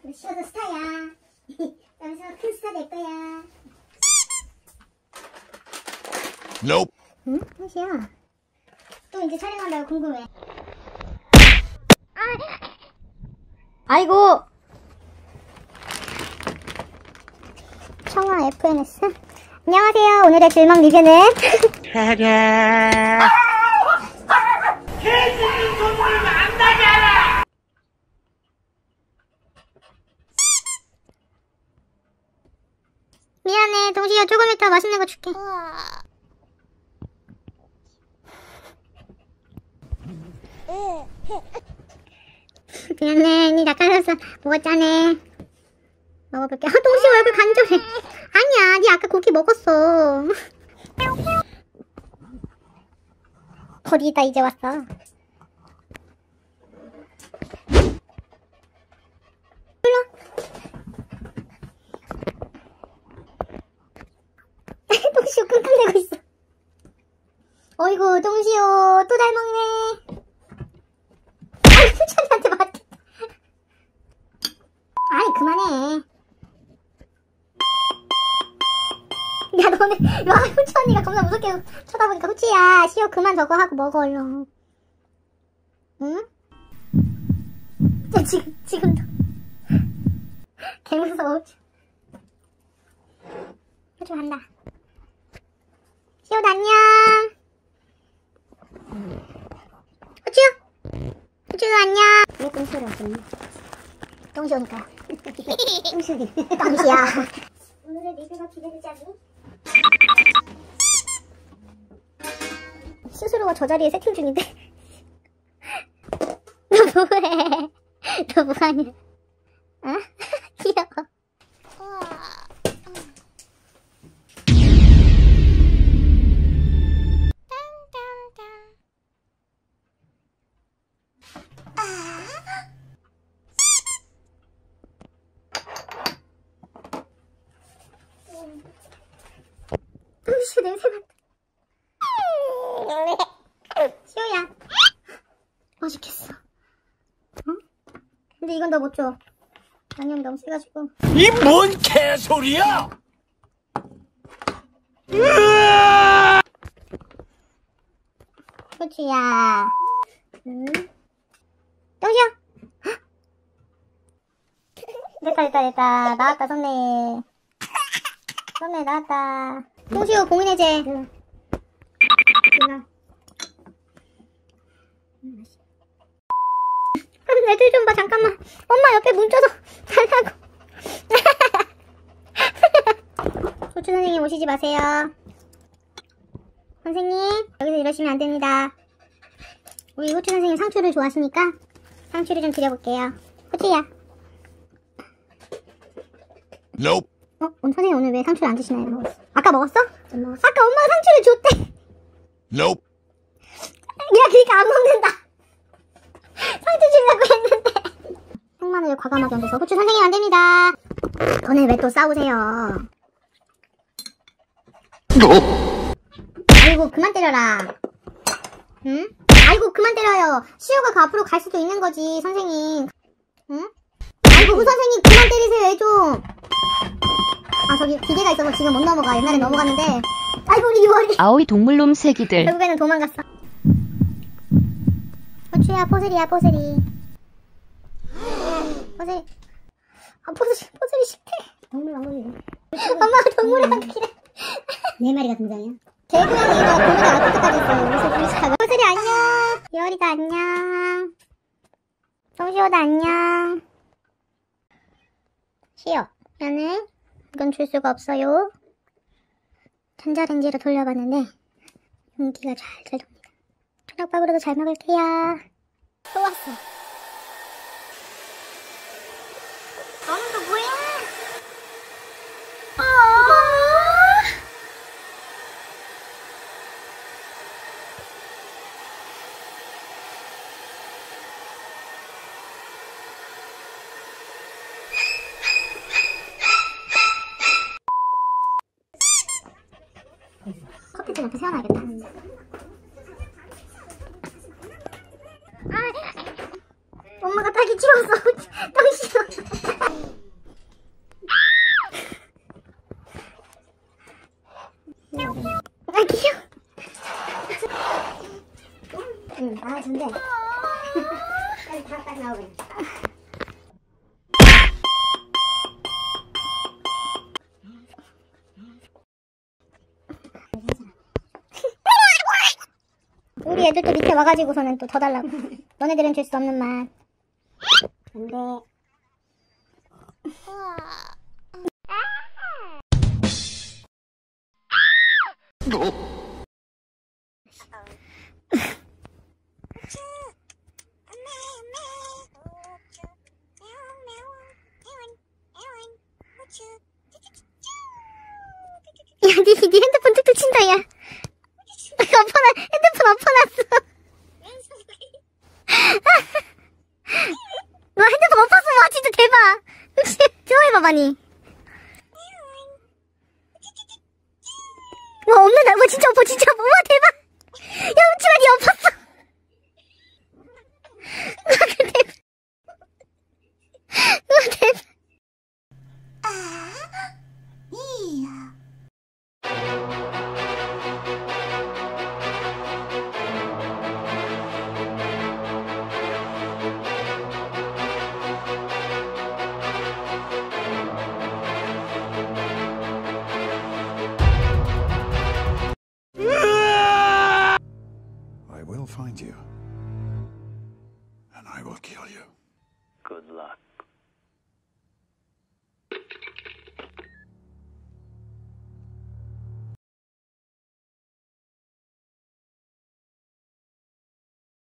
시어도 스타야. 여기서 큰 스타 될 거야. Nope. 응? 현시야. 또 이제 촬영한다고 궁금해. 아이고. 청아 FNS. 안녕하세요. 오늘의 줄망 리뷰는 개새끼 소문을 안 나게 하라! 미안해. 동시야 조금 이따 맛있는 거 줄게. 미안해. 니 닭가슴살 먹었잖아. 먹어볼게. 동시 얼굴 간절해. 아니야. 니 아까 고기 먹었어. 거리다 이제 왔어. 동시오 끙끙대고 있어. 어이구 동시오 또 잘 먹네. 아이 후천이한테 맞겠다. 아이 그만해. 야 너네 와 후치 언니가 겁나 무섭게 쳐다보니까 후치야 시오 그만 저거 하고 먹어 얼른. 응? 야 지금도 개무서워 후치. 후치 간다. 시오도 안녕. 후치도 안녕. 왜 똥시오를 왔었니? 똥시오니까. 똥시오니. 똥시야. 오늘의 리뷰가 기대되지 않니? 스스로가 저 자리에 세팅 중인데. 너 뭐해? 너 뭐하냐? 어? 귀여워. 시오 냄새 맡다. 시오야. 맛있겠어. 응? 근데 이건 너 못 줘. 양념이 너무 세가지고. 이 뭔 개소리야? 후치야. 똥시오. 됐다. 나왔다, 선배. 선배 나왔다. 똥시오 공인해제. 애들 좀 봐, 잠깐만. 엄마 옆에 뭉쳐서 살라고. 후추 선생님 오시지 마세요. 선생님, 여기서 이러시면 안 됩니다. 우리 후추 선생님 상추를 좋아하시니까 상추를 좀 드려볼게요. 후추야. Nope. 선생님 오늘 왜 상추를 안 드시나요? 아까 먹었어? 안 먹었어. 아까 엄마가 상추를 줬대. Nope. 야, 그니까 안 먹는다. 상추 주려고 했는데. 생마늘 과감하게 얹어서 후추 선생님 안 됩니다. 너네 왜 또 싸우세요? 아이고 그만 때려라. 응? 아이고 그만 때려요. 시우가 그 앞으로 갈 수도 있는 거지 선생님. 응? 아이고 후 선생님 그만 때리세요. 애 좀. 아 저기 기계가 있어서 지금 못 넘어가. 옛날에 넘어갔는데. 아이고 우리 6월이 아오이 동물놈 새끼들. 결국에는 도망갔어. 후추야 포슬이야 포슬이. 포슬이. 아 포슬이 싫대. 동물 왕국이네. 엄마가 동물이랑 그래. 네 마리가 등장이야. 개고양이가 고기가 나쁠 때까지 있어요. 무식하고. 포슬이 안녕. 6월이가 안녕. 동시오도 안녕. 시오 미안해. 이건 줄 수가 없어요. 전자레인지로 돌려봤는데 용기가 잘 돕니다. 초록밥으로도 잘 먹을게요. 또 왔어. 너는 또 뭐야? 커피잔 옆에 세워놔야겠다. 엄마가 딸기 치웠어. 딸기 싫어. 아 귀여워. 응, 아 좋네. 빨리 다 나오고. 우리 애들 또 밑에 와가지고서는 또 더 달라고. 너네들은 줄 수 없는 맛. 안돼. 야, 니 핸드폰 툭툭 친다, 야. 핸드폰 엎어놨어. 와, 핸드폰 엎었어. 와, 진짜 대박. 혹시, 저거 해봐봐, 니. 와, 없는다. 와, 진짜 엎어, 진짜 엎어. 와, 대박. 야, 훔치마, 니 엎었어. 와, 대박. 와, 대박. I will find you, and I will kill you. Good luck.